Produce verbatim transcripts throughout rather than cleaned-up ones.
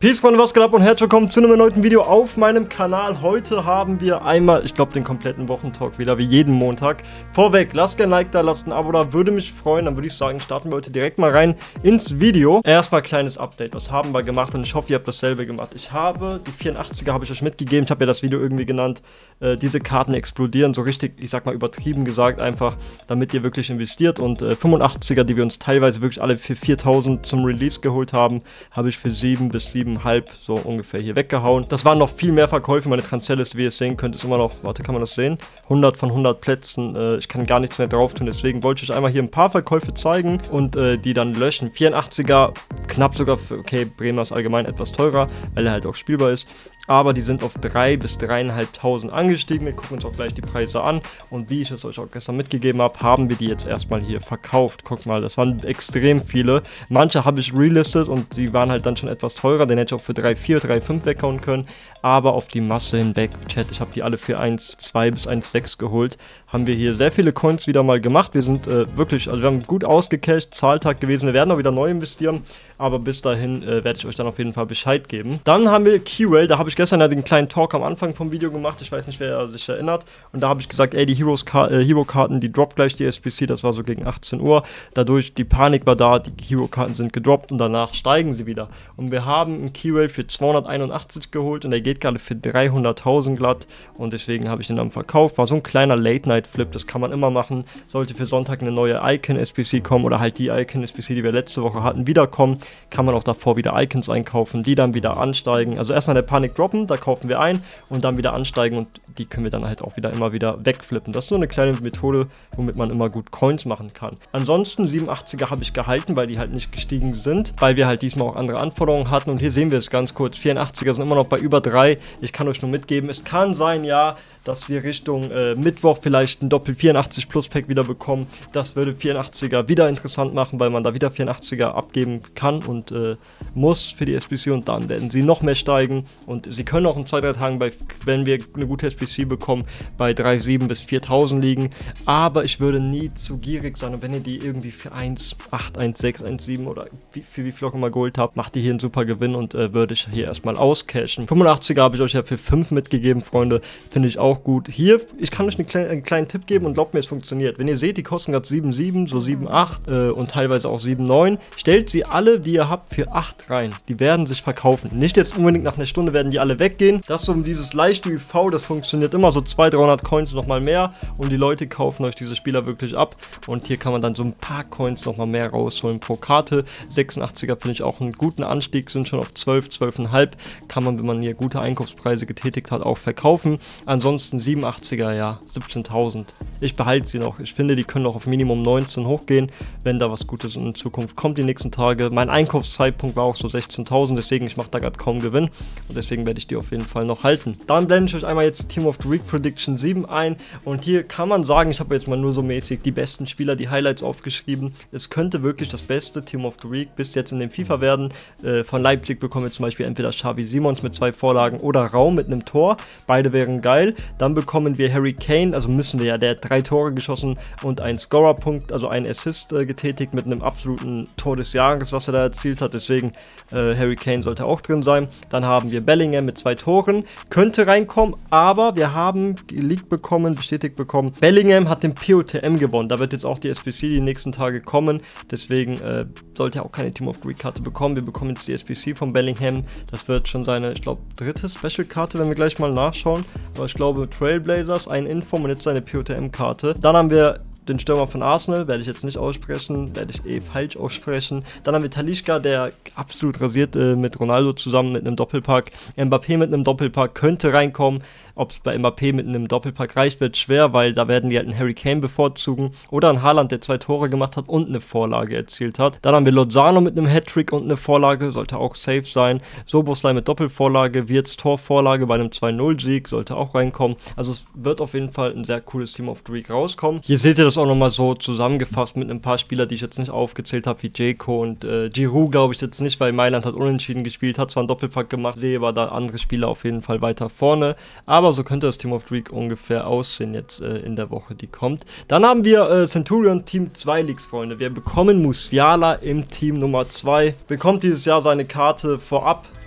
Peace, Freunde, was geht ab und herzlich willkommen zu einem erneuten Video auf meinem Kanal. Heute haben wir einmal, ich glaube, den kompletten Wochentalk wieder, wie jeden Montag. Vorweg, lasst gerne ein Like da, lasst ein Abo da, würde mich freuen. Dann würde ich sagen, starten wir heute direkt mal rein ins Video. Erstmal kleines Update, was haben wir gemacht und ich hoffe, ihr habt dasselbe gemacht. Ich habe, die vierundachtziger habe ich euch mitgegeben, ich habe ja das Video irgendwie genannt, äh, diese Karten explodieren, so richtig, ich sag mal übertrieben gesagt einfach, damit ihr wirklich investiert. Und äh, fünfundachtziger, die wir uns teilweise wirklich alle für viertausend zum Release geholt haben, habe ich für sieben bis sieben halb so ungefähr hier weggehauen. Das waren noch viel mehr Verkäufe. Meine Transferliste, wie ihr es sehen könnt, ist immer noch, warte, kann man das sehen? hundert von hundert Plätzen. Äh, ich kann gar nichts mehr drauf tun, deswegen wollte ich euch einmal hier ein paar Verkäufe zeigen und äh, die dann löschen. vierundachtziger, knapp sogar für, okay, Bremer ist allgemein etwas teurer, weil er halt auch spielbar ist. Aber die sind auf drei bis dreieinhalbtausend angestiegen. Wir gucken uns auch gleich die Preise an. Und wie ich es euch auch gestern mitgegeben habe, haben wir die jetzt erstmal hier verkauft. Guck mal, das waren extrem viele. Manche habe ich relistet und sie waren halt dann schon etwas teurer. Den hätte ich auch für drei Komma vier, drei Komma fünf weghauen können. Aber auf die Masse hinweg, Chat, ich habe die alle für eins Komma zwei bis eins Komma sechs geholt. Haben wir hier sehr viele Coins wieder mal gemacht. Wir sind äh, wirklich, also wir haben gut ausgecasht, Zahltag gewesen. Wir werden auch wieder neu investieren. Aber bis dahin äh, werde ich euch dann auf jeden Fall Bescheid geben. Dann haben wir Keywell, da habe ich gestern ja den kleinen Talk am Anfang vom Video gemacht. Ich weiß nicht, wer sich erinnert. Und da habe ich gesagt, ey, die Heroes-Ka- äh, Hero-Karten, die droppt gleich die S B C. Das war so gegen achtzehn Uhr. Dadurch, die Panik war da, die Hero-Karten sind gedroppt und danach steigen sie wieder. Und wir haben einen Keywell für zweihunderteinundachtzig geholt und der geht gerade für dreihunderttausend glatt. Und deswegen habe ich den dann verkauft. War so ein kleiner Late-Night-Flip, das kann man immer machen. Sollte für Sonntag eine neue Icon-S B C kommen oder halt die Icon-S B C, die wir letzte Woche hatten, wiederkommen, kann man auch davor wieder Icons einkaufen, die dann wieder ansteigen. Also erstmal der Panik droppen, da kaufen wir ein und dann wieder ansteigen und die können wir dann halt auch wieder immer wieder wegflippen. Das ist so eine kleine Methode, womit man immer gut Coins machen kann. Ansonsten siebenundachtziger habe ich gehalten, weil die halt nicht gestiegen sind, weil wir halt diesmal auch andere Anforderungen hatten und hier sehen wir es ganz kurz. vierundachtziger sind immer noch bei über drei. Ich kann euch nur mitgeben, es kann sein, ja, dass wir Richtung äh, Mittwoch vielleicht ein Doppel vierundachtzig Plus Pack wieder bekommen. Das würde vierundachtziger wieder interessant machen, weil man da wieder vierundachtziger abgeben kann und äh, muss für die S B C und dann werden sie noch mehr steigen und sie können auch in zwei, drei Tagen, bei, wenn wir eine gute S B C bekommen, bei drei Komma sieben bis viertausend liegen. Aber ich würde nie zu gierig sein und wenn ihr die irgendwie für eins Komma acht, eins Komma sechs, eins Komma sieben oder wie, für wie viel auch immer geholt habt, macht ihr hier einen super Gewinn und äh, würde ich hier erstmal auscashen. fünfundachtziger habe ich euch ja für fünf mitgegeben, Freunde. Finde ich auch gut. Hier, ich kann euch einen kleinen, einen kleinen Tipp geben und glaubt mir, es funktioniert. Wenn ihr seht, die kosten gerade sieben Komma sieben, so sieben Komma acht äh, und teilweise auch sieben Komma neun, stellt sie alle, die ihr habt, für acht rein. Die werden sich verkaufen. Nicht jetzt unbedingt nach einer Stunde werden die alle weggehen. Das ist so dieses leichte Ü V, das funktioniert immer so zweihundert, dreihundert Coins nochmal mehr und die Leute kaufen euch diese Spieler wirklich ab und hier kann man dann so ein paar Coins nochmal mehr rausholen pro Karte. sechsundachtziger finde ich auch einen guten Anstieg, sind schon auf zwölf, zwölf Komma fünf. Kann man, wenn man hier gute Einkaufspreise getätigt hat, auch verkaufen. Ansonsten siebenundachtziger, ja, siebzehntausend. Ich behalte sie noch. Ich finde, die können auch auf Minimum neunzehn hochgehen, wenn da was Gutes in Zukunft kommt die nächsten Tage. Mein Einkaufszeitpunkt war auch so sechzehntausend, deswegen ich mache da gerade kaum Gewinn und deswegen werde ich die auf jeden Fall noch halten. Dann blende ich euch einmal jetzt die Team of the Week Prediction sieben ein und hier kann man sagen, ich habe jetzt mal nur so mäßig die besten Spieler, die Highlights aufgeschrieben. Es könnte wirklich das beste Team of the Week bis jetzt in dem FIFA werden. Äh, von Leipzig bekommen wir zum Beispiel entweder Xavi Simons mit zwei Vorlagen oder Raum mit einem Tor. Beide wären geil. Dann bekommen wir Harry Kane, also müssen wir ja, der hat drei Tore geschossen und einen Scorer-Punkt, also einen Assist äh, getätigt mit einem absoluten Tor des Jahres, was er da erzielt hat. Deswegen äh, Harry Kane sollte auch drin sein. Dann haben wir Bellingham mit zwei Toren, könnte reinkommen, aber wir haben geleakt bekommen, bestätigt bekommen, Bellingham hat den P O T M gewonnen. Da wird jetzt auch die S B C die nächsten Tage kommen. Deswegen äh, sollte er auch keine Team of the Week Karte bekommen. Wir bekommen jetzt die S B C von Bellingham. Das wird schon seine, ich glaube, dritte Special-Karte, wenn wir gleich mal nachschauen. Aber ich glaube, Trailblazers, ein Inform und jetzt seine P O T M-Karte. Dann haben wir den Stürmer von Arsenal, werde ich jetzt nicht aussprechen, werde ich eh falsch aussprechen. Dann haben wir Talisca, der absolut rasiert äh, mit Ronaldo zusammen mit einem Doppelpack. Mbappé mit einem Doppelpack könnte reinkommen. Ob es bei Mbappé mit einem Doppelpack reicht, wird schwer, weil da werden die halt einen Harry Kane bevorzugen. Oder einen Haaland, der zwei Tore gemacht hat und eine Vorlage erzielt hat. Dann haben wir Lozano mit einem Hattrick und eine Vorlage, sollte auch safe sein. Soboslai mit Doppelvorlage, Wirtz Torvorlage bei einem zwei null Sieg, sollte auch reinkommen. Also es wird auf jeden Fall ein sehr cooles Team of the Week rauskommen. Hier seht ihr das auch nochmal so zusammengefasst mit ein paar Spielern, die ich jetzt nicht aufgezählt habe, wie Dzeko und äh, Giroud glaube ich jetzt nicht, weil Mailand hat unentschieden gespielt, hat zwar einen Doppelpack gemacht, sehe aber da andere Spieler auf jeden Fall weiter vorne. Aber so könnte das Team of the Week ungefähr aussehen jetzt äh, in der Woche, die kommt. Dann haben wir äh, Centurion Team zwei Leagues, Freunde. Wir bekommen Musiala im Team Nummer zwei. Bekommt dieses Jahr seine Karte vorab.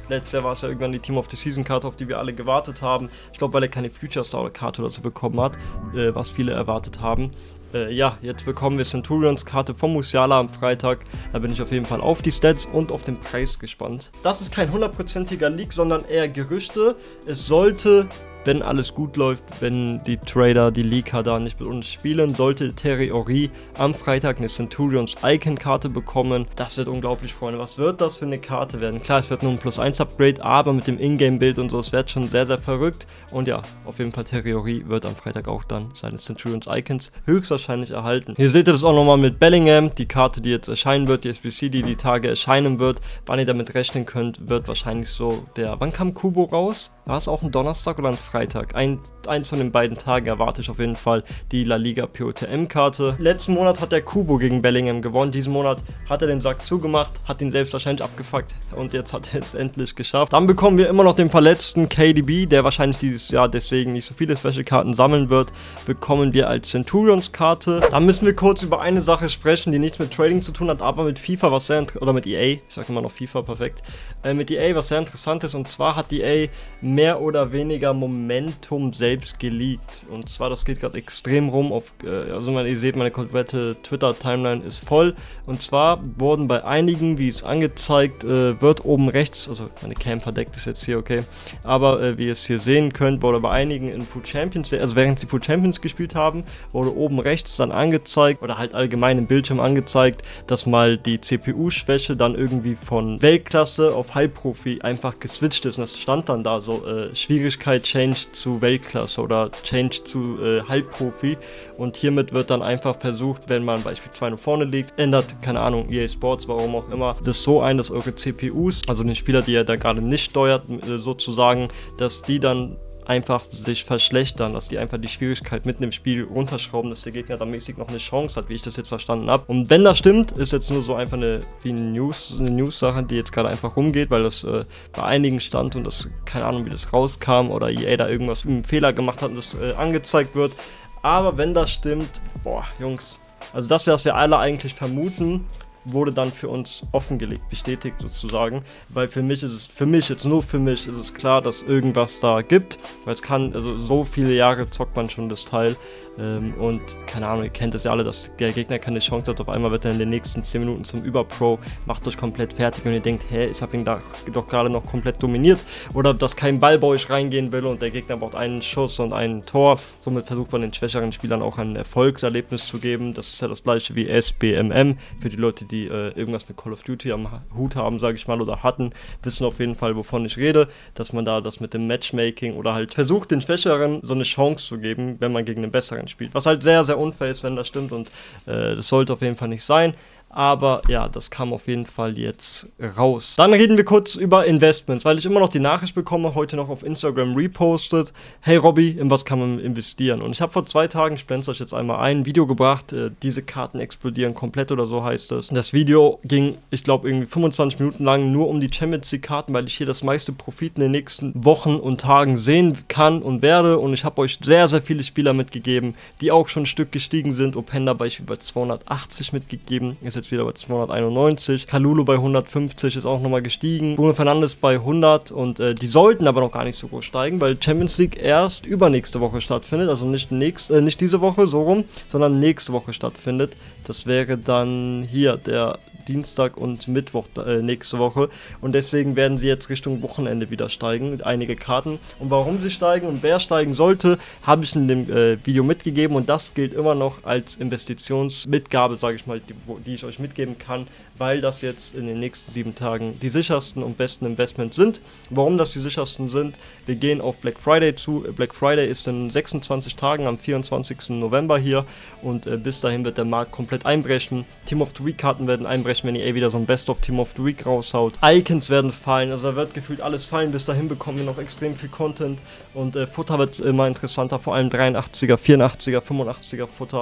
Letztes Jahr war es ja irgendwann die Team of the Season Karte, auf die wir alle gewartet haben. Ich glaube, weil er keine Future Star Karte oder so bekommen hat, äh, was viele erwartet haben. Äh, ja, jetzt bekommen wir Centurions Karte von Musiala am Freitag. Da bin ich auf jeden Fall auf die Stats und auf den Preis gespannt. Das ist kein hundertprozentiger Leak, sondern eher Gerüchte. Es sollte, wenn alles gut läuft, wenn die Trader, die Leaker da nicht mit uns spielen, sollte Thierry Henry am Freitag eine Centurions Icon-Karte bekommen. Das wird unglaublich, Freunde. Was wird das für eine Karte werden? Klar, es wird nur ein Plus eins Upgrade, aber mit dem Ingame-Bild und so, es wird schon sehr, sehr verrückt. Und ja, auf jeden Fall Thierry Henry wird am Freitag auch dann seine Centurions Icons höchstwahrscheinlich erhalten. Hier seht ihr das auch nochmal mit Bellingham, die Karte, die jetzt erscheinen wird, die S B C, die die Tage erscheinen wird. Wann ihr damit rechnen könnt, wird wahrscheinlich so der... Wann kam Kubo raus? War es auch ein Donnerstag oder ein Freitag? Ein, eins von den beiden Tagen erwarte ich auf jeden Fall die La Liga P O T M-Karte. Letzten Monat hat der Kubo gegen Bellingham gewonnen. Diesen Monat hat er den Sack zugemacht, hat ihn selbst wahrscheinlich abgefuckt und jetzt hat er es endlich geschafft. Dann bekommen wir immer noch den verletzten K D B, der wahrscheinlich dieses Jahr deswegen nicht so viele Special-Karten sammeln wird. Bekommen wir als Centurions-Karte. Dann müssen wir kurz über eine Sache sprechen, die nichts mit Trading zu tun hat, aber mit FIFA, was sehr oder mit E A, ich sage immer noch FIFA, perfekt. Äh, mit E A, was sehr interessant ist, und zwar hat E A mehr oder weniger Momentum selbst geleakt. Und zwar, das geht gerade extrem rum. Auf, äh, also man, ihr seht, meine komplette Twitter-Timeline ist voll. Und zwar wurden bei einigen, wie es angezeigt äh, wird, oben rechts, also meine Cam verdeckt ist jetzt hier, okay, aber äh, wie ihr es hier sehen könnt, wurde bei einigen in Food Champions, also während sie Food Champions gespielt haben, wurde oben rechts dann angezeigt, oder halt allgemein im Bildschirm angezeigt, dass mal die C P U-Schwäche dann irgendwie von Weltklasse auf High-Profi einfach geswitcht ist. Und das stand dann da so, äh, Schwierigkeit Change zu Weltklasse oder Change zu äh, Halbprofi, und hiermit wird dann einfach versucht, wenn man beispielsweise zwei vorne liegt, ändert, keine Ahnung, E A Sports, warum auch immer, das so ein, dass eure C P Us, also den Spieler, die ihr da gerade nicht steuert, äh, sozusagen, dass die dann einfach sich verschlechtern, dass die einfach die Schwierigkeit mitten im Spiel runterschrauben, dass der Gegner da mäßig noch eine Chance hat, wie ich das jetzt verstanden habe. Und wenn das stimmt, ist jetzt nur so einfach eine, wie eine News, eine News-Sache, die jetzt gerade einfach rumgeht, weil das äh, bei einigen stand und das, keine Ahnung, wie das rauskam oder E A da irgendwas, einen Fehler gemacht hat und das äh, angezeigt wird. Aber wenn das stimmt, boah, Jungs, also das, was wir alle eigentlich vermuten, wurde dann für uns offengelegt, bestätigt sozusagen, weil für mich ist es, für mich, jetzt nur für mich, ist es klar, dass irgendwas da gibt, weil es kann, also so viele Jahre zockt man schon das Teil ähm, und keine Ahnung, ihr kennt es ja alle, dass der Gegner keine Chance hat, auf einmal wird er in den nächsten zehn Minuten zum Überpro, macht euch komplett fertig und ihr denkt, hä, ich habe ihn da doch gerade noch komplett dominiert, oder dass kein Ball bei euch reingehen will und der Gegner braucht einen Schuss und ein Tor, somit versucht man den schwächeren Spielern auch ein Erfolgserlebnis zu geben. Das ist ja das gleiche wie S B M M, für die Leute, die äh, irgendwas mit Call of Duty am Hut haben, sage ich mal, oder hatten, wissen auf jeden Fall, wovon ich rede, dass man da das mit dem Matchmaking oder halt versucht, den Schwächeren so eine Chance zu geben, wenn man gegen den Besseren spielt, was halt sehr, sehr unfair ist, wenn das stimmt, und äh, das sollte auf jeden Fall nicht sein. Aber ja, das kam auf jeden Fall jetzt raus. Dann reden wir kurz über Investments, weil ich immer noch die Nachricht bekomme, heute noch auf Instagram repostet: Hey Robby, in was kann man investieren? Und ich habe vor zwei Tagen, ich blende es euch jetzt einmal ein, ein Video gebracht, äh, diese Karten explodieren komplett oder so heißt es. Das Video ging, ich glaube, irgendwie fünfundzwanzig Minuten lang nur um die Champions League Karten, weil ich hier das meiste Profit in den nächsten Wochen und Tagen sehen kann und werde. Und ich habe euch sehr, sehr viele Spieler mitgegeben, die auch schon ein Stück gestiegen sind. Openda beispielsweise bei zweihundertachtzig mitgegeben, ist jetzt wieder bei zweihunderteinundneunzig. Kalulu bei hundertfünfzig ist auch nochmal gestiegen. Bruno Fernandes bei hundert, und äh, die sollten aber noch gar nicht so groß steigen, weil Champions League erst übernächste Woche stattfindet. Also nicht, nächst, äh, nicht diese Woche, so rum, sondern nächste Woche stattfindet. Das wäre dann hier der Dienstag und Mittwoch äh, nächste Woche, und deswegen werden sie jetzt Richtung Wochenende wieder steigen mit einige Karten, und warum sie steigen und wer steigen sollte, habe ich in dem äh, Video mitgegeben, und das gilt immer noch als Investitionsmitgabe, sage ich mal, die, die ich euch mitgeben kann, weil das jetzt in den nächsten sieben Tagen die sichersten und besten Investments sind. Warum das die sichersten sind? Wir gehen auf Black Friday zu. Black Friday ist in sechsundzwanzig Tagen am vierundzwanzigsten November hier, und äh, bis dahin wird der Markt komplett einbrechen. Team of the Week Karten werden einbrechen, wenn E A wieder so ein Best of Team of the Week raushaut. Icons werden fallen, also da wird gefühlt alles fallen. Bis dahin bekommen wir noch extrem viel Content, und äh, Futter wird immer interessanter, vor allem dreiundachtziger, vierundachtziger, fünfundachtziger Futter.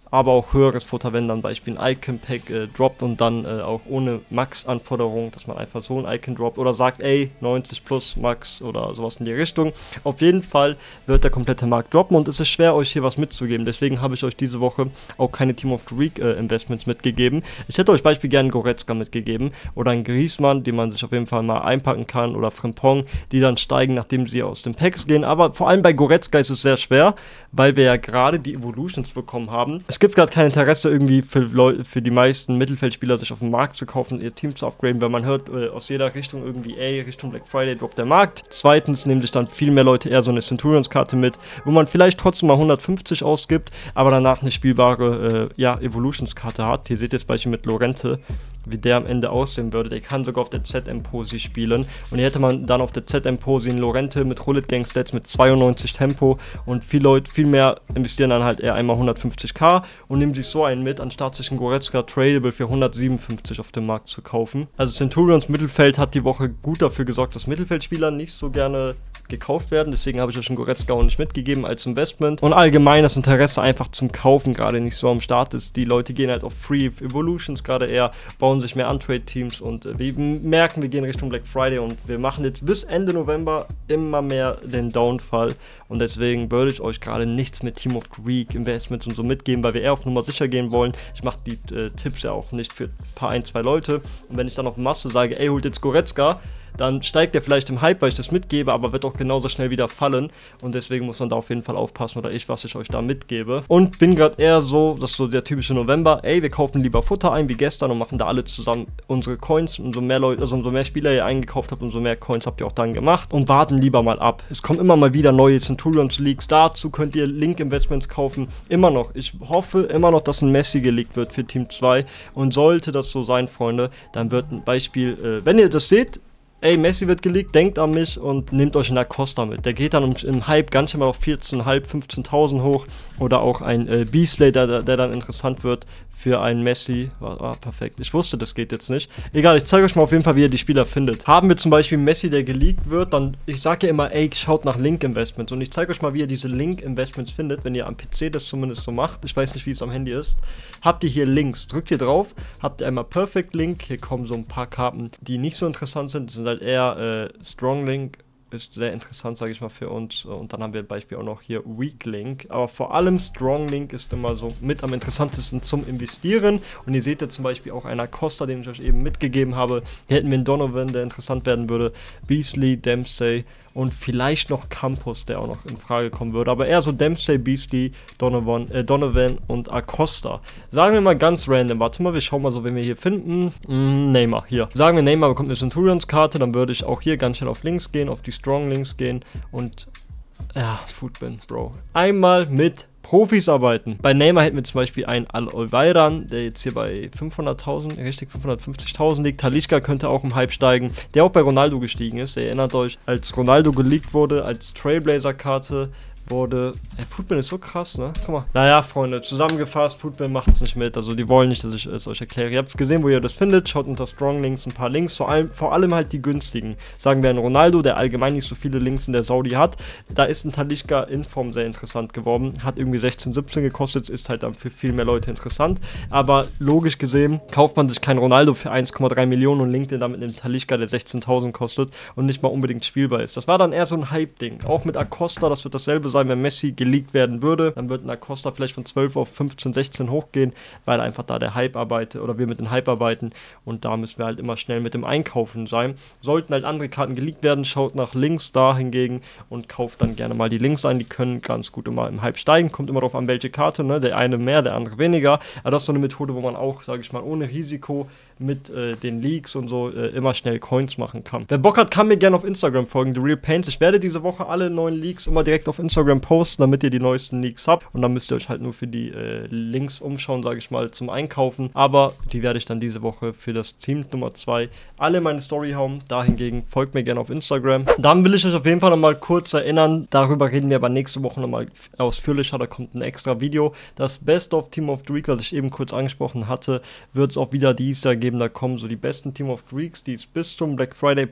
aber auch höheres Futter, wenn dann Beispiel ein Icon-Pack äh, droppt und dann äh, auch ohne Max-Anforderung, dass man einfach so ein Icon droppt oder sagt, ey, neunzig plus Max oder sowas in die Richtung. Auf jeden Fall wird der komplette Markt droppen und es ist schwer, euch hier was mitzugeben. Deswegen habe ich euch diese Woche auch keine Team of the Week äh, Investments mitgegeben. Ich hätte euch Beispiel gerne Goretzka mitgegeben oder einen Griezmann, den man sich auf jeden Fall mal einpacken kann, oder Frimpong, die dann steigen, nachdem sie aus den Packs gehen. Aber vor allem bei Goretzka ist es sehr schwer, weil wir ja gerade die Evolutions bekommen haben. Es gibt gerade kein Interesse irgendwie für, Leu für die meisten Mittelfeldspieler, sich auf den Markt zu kaufen, ihr Team zu upgraden, weil man hört äh, aus jeder Richtung irgendwie, ey, Richtung Black Friday droppt der Markt. Zweitens nehmen sich dann viel mehr Leute eher so eine Centurions-Karte mit, wo man vielleicht trotzdem mal hundertfünfzig ausgibt, aber danach eine spielbare äh, ja, Evolutions-Karte hat. Hier seht ihr das Beispiel mit Lorente, wie der am Ende aussehen würde. Der kann sogar auf der Z M-Posi spielen. Und hier hätte man dann auf der Z M-Posi einen Lorente mit Roulette-Gang-Stats mit zweiundneunzig Tempo und viele Leute viel mehr investieren dann halt eher einmal hundertfünfzig k und nehmen sich so einen mit, anstatt sich einen Goretzka Tradable für hundertsiebenundfünfzig auf dem Markt zu kaufen. Also Centurions Mittelfeld hat die Woche gut dafür gesorgt, dass Mittelfeldspieler nicht so gerne gekauft werden, deswegen habe ich euch einen Goretzka auch nicht mitgegeben als Investment. Und allgemein das Interesse einfach zum Kaufen gerade nicht so am Start ist. Die Leute gehen halt auf Free Evolutions gerade eher, bauen sich mehr Untrade-Teams und äh, wir merken, wir gehen Richtung Black Friday und wir machen jetzt bis Ende November immer mehr den Downfall und deswegen würde ich euch gerade nichts mit Team of the Week Investments und so mitgeben, weil wir eher auf Nummer sicher gehen wollen. Ich mache die äh, Tipps ja auch nicht für ein paar, ein, zwei Leute und wenn ich dann auf Masse sage, ey, holt jetzt Goretzka, dann steigt er vielleicht im Hype, weil ich das mitgebe, aber wird auch genauso schnell wieder fallen. Und deswegen muss man da auf jeden Fall aufpassen, oder ich, was ich euch da mitgebe. Und bin gerade eher so, das ist so der typische November, ey, wir kaufen lieber Futter ein wie gestern und machen da alle zusammen unsere Coins. Umso mehr Leute, also umso mehr Spieler ihr eingekauft habt, umso mehr Coins habt ihr auch dann gemacht. Und warten lieber mal ab. Es kommen immer mal wieder neue Centurions Leaks. Dazu könnt ihr Link Investments kaufen. Immer noch. Ich hoffe immer noch, dass ein Messi geleakt wird für Team zwei. Und sollte das so sein, Freunde, dann wird ein Beispiel, äh, wenn ihr das seht, ey, Messi wird geleakt, denkt an mich und nehmt euch einen Acosta mit. Der geht dann im, im Hype ganz schön mal auf vierzehntausendfünfhundert, fünfzehntausend hoch. Oder auch ein äh, Beasley, der, der dann interessant wird für einen Messi. Ah, ah, perfekt. Ich wusste, das geht jetzt nicht. Egal, ich zeige euch mal auf jeden Fall, wie ihr die Spieler findet. Haben wir zum Beispiel Messi, der geleakt wird, dann, ich sage ja immer, ey, schaut nach Link-Investments. Und ich zeige euch mal, wie ihr diese Link-Investments findet, wenn ihr am P C das zumindest so macht. Ich weiß nicht, wie es am Handy ist. Habt ihr hier Links. Drückt ihr drauf, habt ihr einmal Perfect Link. Hier kommen so ein paar Karten, die nicht so interessant sind. Das sind halt eher äh, Strong Link. Ist sehr interessant, sage ich mal, für uns. Und dann haben wir Beispiel auch noch hier Weak Link. Aber vor allem Strong Link ist immer so mit am interessantesten zum Investieren. Und ihr seht ja zum Beispiel auch einen Acosta, den ich euch eben mitgegeben habe. Hier hätten wir einen Donovan, der interessant werden würde. Beasley, Dempsey und vielleicht noch Campos, der auch noch in Frage kommen würde. Aber eher so Dempsey, Beasley, Donovan, äh, Donovan und Acosta. Sagen wir mal ganz random. Warte mal, wir schauen mal so, wen wir hier finden. Mm, Neymar, hier. Sagen wir, Neymar bekommt eine Centurions-Karte, dann würde ich auch hier ganz schnell auf links gehen, auf die Strong Links gehen und ja, Footbin, Bro. Einmal mit Profis arbeiten. Bei Neymar hätten wir zum Beispiel einen Al-Olveiran, der jetzt hier bei fünfhunderttausend, richtig fünfhundertfünfzigtausend liegt. Talisca könnte auch im Hype steigen, der auch bei Ronaldo gestiegen ist. Ihr erinnert euch, als Ronaldo geleakt wurde, als Trailblazer-Karte, wurde. Ey, Footbin ist so krass, ne? Guck mal. Naja, Freunde, zusammengefasst, Footbin macht es nicht mit. Also die wollen nicht, dass ich es euch erkläre. Ihr habt es gesehen, wo ihr das findet. Schaut unter Strong Links ein paar Links. Vor allem, vor allem halt die günstigen. Sagen wir ein Ronaldo, der allgemein nicht so viele Links in der Saudi hat. Da ist ein Talisca in Form sehr interessant geworden. Hat irgendwie sechzehn, siebzehn gekostet. Ist halt dann für viel mehr Leute interessant. Aber logisch gesehen kauft man sich kein Ronaldo für eins Komma drei Millionen und linkt den dann mit einem Talisca, der sechzehntausend kostet und nicht mal unbedingt spielbar ist. Das war dann eher so ein Hype-Ding. Auch mit Acosta, das wird dasselbe sein, wenn Messi geleakt werden würde, dann wird ein Acosta vielleicht von zwölf auf fünfzehn, sechzehn hochgehen, weil einfach da der Hype arbeitet oder wir mit dem Hype arbeiten und da müssen wir halt immer schnell mit dem Einkaufen sein. Sollten halt andere Karten geleakt werden, schaut nach links da hingegen und kauft dann gerne mal die Links ein, die können ganz gut immer im Hype steigen, kommt immer darauf an, welche Karte, ne? Der eine mehr, der andere weniger, aber das ist so eine Methode, wo man auch, sage ich mal, ohne Risiko mit äh, den Leaks und so äh, immer schnell Coins machen kann. Wer Bock hat, kann mir gerne auf Instagram folgen, The Real Paints. Ich werde diese Woche alle neuen Leaks immer direkt auf Instagram posten, damit ihr die neuesten Leaks habt und dann müsst ihr euch halt nur für die äh, Links umschauen, sage ich mal, zum Einkaufen, aber die werde ich dann diese Woche für das Team Nummer zwei alle meine Story hauen. Dahingegen folgt mir gerne auf Instagram. Dann will ich euch auf jeden Fall nochmal kurz erinnern, darüber reden wir aber nächste Woche nochmal ausführlicher, da kommt ein extra Video. Das Best of Team of the Week, was ich eben kurz angesprochen hatte, wird es auch wieder dieses Jahr geben, da kommen so die besten Team of the Weeks, die es bis zum Black Friday Punkt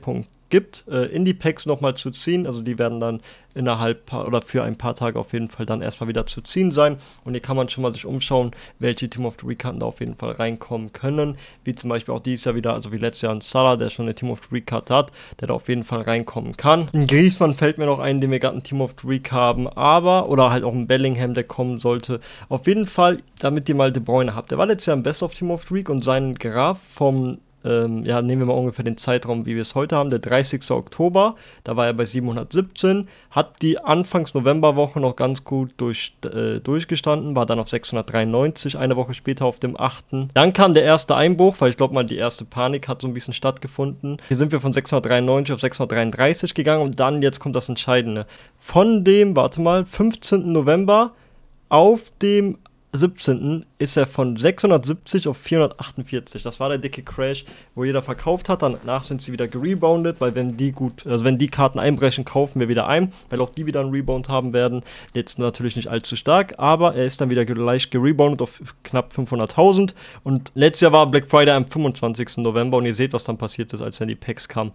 gibt, äh, in die Packs nochmal zu ziehen. Also die werden dann innerhalb oder für ein paar Tage auf jeden Fall dann erstmal wieder zu ziehen sein. Und hier kann man schon mal sich umschauen, welche Team of the Week Karten da auf jeden Fall reinkommen können. Wie zum Beispiel auch dieses Jahr wieder, also wie letztes Jahr ein Salah, der schon eine Team of the Week Karte hat, der da auf jeden Fall reinkommen kann. Ein Griezmann fällt mir noch ein, den wir gerade ein Team of the Week haben, aber, oder halt auch ein Bellingham, der kommen sollte. Auf jeden Fall, damit ihr mal De Bruyne habt. Der war letztes Jahr im Best of Team of the Week und sein Graph vom Ähm, ja, nehmen wir mal ungefähr den Zeitraum, wie wir es heute haben, der dreißigsten Oktober, da war er bei siebenhundertsiebzehn, hat die Anfangs-Novemberwoche noch ganz gut durch, äh, durchgestanden, war dann auf sechshundertdreiundneunzig, eine Woche später auf dem achten Dann kam der erste Einbruch, weil ich glaube mal, die erste Panik hat so ein bisschen stattgefunden. Hier sind wir von sechshundertdreiundneunzig auf sechshundertdreiunddreißig gegangen und dann, jetzt kommt das Entscheidende, von dem, warte mal, fünfzehnten November auf dem siebzehnten ist er von sechshundertsiebzig auf vierhundertachtundvierzig. Das war der dicke Crash, wo jeder verkauft hat. Danach sind sie wieder gereboundet, weil wenn die gut, also wenn die Karten einbrechen, kaufen wir wieder ein, weil auch die wieder einen Rebound haben werden. Jetzt natürlich nicht allzu stark, aber er ist dann wieder leicht gereboundet auf knapp fünfhunderttausend. Und letztes Jahr war Black Friday am fünfundzwanzigsten November und ihr seht, was dann passiert ist, als dann die Packs kamen.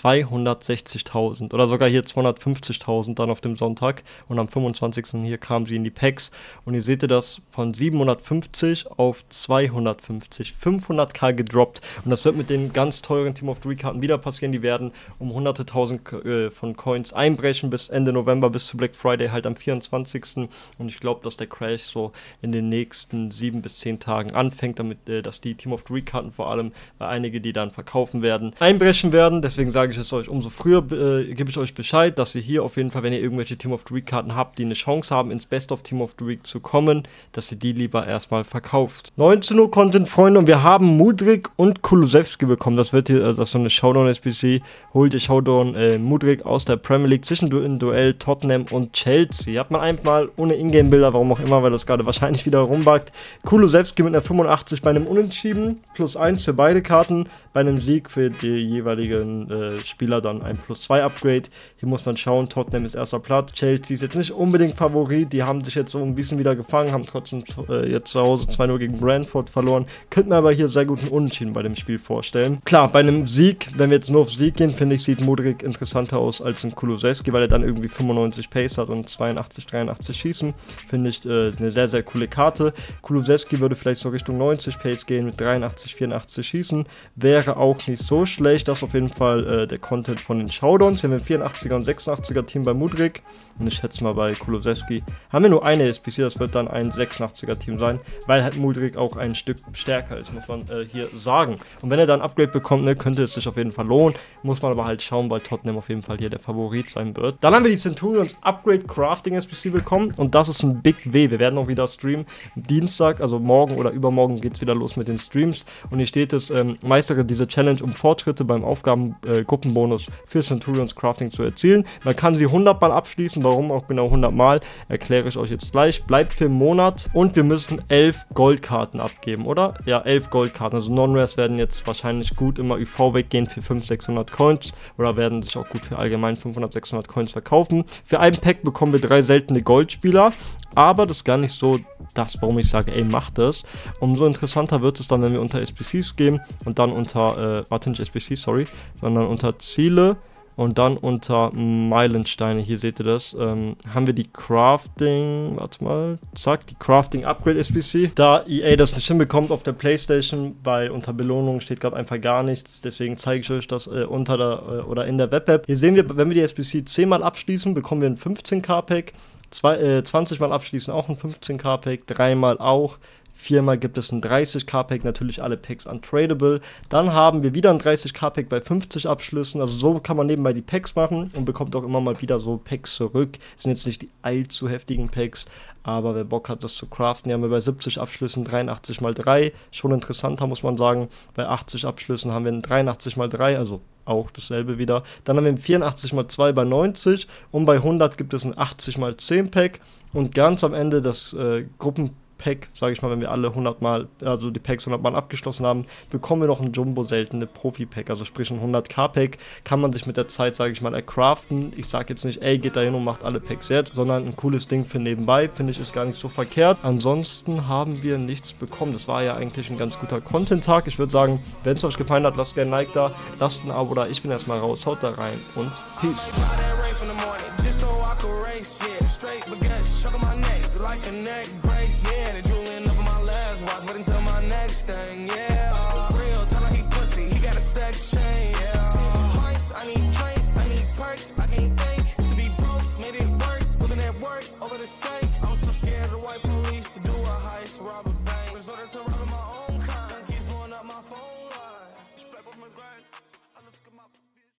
zweihundertsechzigtausend oder sogar hier zweihundertfünfzigtausend dann auf dem Sonntag. Und am fünfundzwanzigsten hier kamen sie in die Packs und ihr seht das von siebenhundertfünfzig auf zweihundertfünfzig, fünfhunderttausend gedroppt. Und das wird mit den ganz teuren Team of the Week Karten wieder passieren. Die werden um hunderte tausend äh, von Coins einbrechen bis Ende November, bis zu Black Friday halt am vierundzwanzigsten Und ich glaube, dass der Crash so in den nächsten sieben bis zehn Tagen anfängt, damit äh, dass die Team of the Week Karten vor allem, äh, einige, die dann verkaufen werden, einbrechen werden. Deswegen sage ich es euch, umso früher äh, gebe ich euch Bescheid, dass ihr hier auf jeden Fall, wenn ihr irgendwelche Team of the Week Karten habt, die eine Chance haben, ins Best of Team of the Week zu kommen, dass ihr die lieber erstmal verkauft. neunzehn Uhr Content, Freunde, und wir haben Mudryk und Kulusevski bekommen. Das wird hier, das ist so eine Showdown-S B C. Holt ihr Showdown äh, Mudryk aus der Premier League zwischen im Duell Tottenham und Chelsea. Hat man einmal ohne Ingame-Bilder, warum auch immer, weil das gerade wahrscheinlich wieder rumbackt. Kulusevski mit einer fünfundachtzig bei einem Unentschieden, plus eins für beide Karten. Bei einem Sieg für die jeweiligen äh, Spieler dann ein plus zwei Upgrade. Hier muss man schauen, Tottenham ist erster Platz. Chelsea ist jetzt nicht unbedingt Favorit. Die haben sich jetzt so ein bisschen wieder gefangen, haben trotzdem äh, jetzt zu Hause zwei null gegen Brentford verloren. Könnte mir aber hier sehr guten Unentschieden bei dem Spiel vorstellen. Klar, bei einem Sieg, wenn wir jetzt nur auf Sieg gehen, finde ich, sieht Mudryk interessanter aus als ein Kulusevski, weil er dann irgendwie fünfundneunzig Pace hat und zweiundachtzig, dreiundachtzig Schießen. Finde ich äh, eine sehr, sehr coole Karte. Kulusevski würde vielleicht so Richtung neunzig Pace gehen mit dreiundachtzig, vierundachtzig Schießen. Wäre auch nicht so schlecht. Das ist auf jeden Fall äh, der Content von den Showdowns. Hier haben wir ein vierundachtziger und sechsundachtziger Team bei Mudryk. Und ich schätze mal, bei Kulusevski haben wir nur eine S B C, das wird dann ein sechsundachtziger Team sein, weil halt Mudryk auch ein Stück stärker ist, muss man äh, hier sagen. Und wenn er dann ein Upgrade bekommt, ne, könnte es sich auf jeden Fall lohnen. Muss man aber halt schauen, weil Tottenham auf jeden Fall hier der Favorit sein wird. Dann haben wir die Centurions Upgrade Crafting S B C bekommen und das ist ein Big W. Wir werden auch wieder streamen. Dienstag, also morgen oder übermorgen geht es wieder los mit den Streams. Und hier steht es, ähm, meistere diese Challenge, um Fortschritte beim Aufgabengruppenbonus äh, für Centurions Crafting zu erzielen. Man kann sie hundert Mal abschließen, warum auch genau hundert Mal, erkläre ich euch jetzt gleich. Bleibt für einen Monat und wir müssen elf Goldkarten abgeben, oder? Ja, elf Goldkarten. Also Non-Rares werden jetzt wahrscheinlich gut immer Ü V weggehen für fünfhundert, sechshundert Coins oder werden sich auch gut für allgemein fünfhundert, sechshundert Coins verkaufen. Für ein Pack bekommen wir drei seltene Goldspieler. Aber das ist gar nicht so das, warum ich sage, ey, macht das. Umso interessanter wird es dann, wenn wir unter S B Cs gehen und dann unter, äh, warte nicht S B C, sorry, sondern unter Ziele und dann unter Meilensteine, hier seht ihr das, ähm, haben wir die Crafting, warte mal, zack, die Crafting Upgrade S B C. Da E A das nicht hinbekommt auf der Playstation, weil unter Belohnung steht gerade einfach gar nichts, deswegen zeige ich euch das äh, unter der, äh, oder in der Web-App. Hier sehen wir, wenn wir die S B C zehn Mal abschließen, bekommen wir ein fünfzehn K Pack. Zwei, äh, zwanzig Mal abschließen auch ein fünfzehn K Pack, dreimal auch, viermal gibt es ein dreißig K Pack, natürlich alle Packs untradable. Dann haben wir wieder ein dreißig K Pack bei fünfzig Abschlüssen, also so kann man nebenbei die Packs machen und bekommt auch immer mal wieder so Packs zurück. Das sind jetzt nicht die allzu heftigen Packs, aber wer Bock hat, das zu craften, die haben wir bei siebzig Abschlüssen dreiundachtzig mal drei, schon interessanter, muss man sagen. Bei achtzig Abschlüssen haben wir ein dreiundachtzig mal drei, also auch dasselbe wieder. Dann haben wir ein vierundachtzig mal zwei bei neunzig und bei hundert gibt es ein achtzig mal zehn Pack und ganz am Ende das äh, Gruppen Pack, sage ich mal, wenn wir alle hundert Mal, also die Packs hundert Mal abgeschlossen haben, bekommen wir noch ein Jumbo seltene Profi-Pack, also sprich ein hundert K Pack, kann man sich mit der Zeit, sage ich mal, ercraften. Ich sage jetzt nicht, ey, geht da hin und macht alle Packs jetzt, sondern ein cooles Ding für nebenbei, finde ich, ist gar nicht so verkehrt. Ansonsten haben wir nichts bekommen. Das war ja eigentlich ein ganz guter Content-Tag. Ich würde sagen, wenn es euch gefallen hat, lasst gerne ein Like da, lasst ein Abo da. Ich bin erstmal raus, haut da rein und Peace.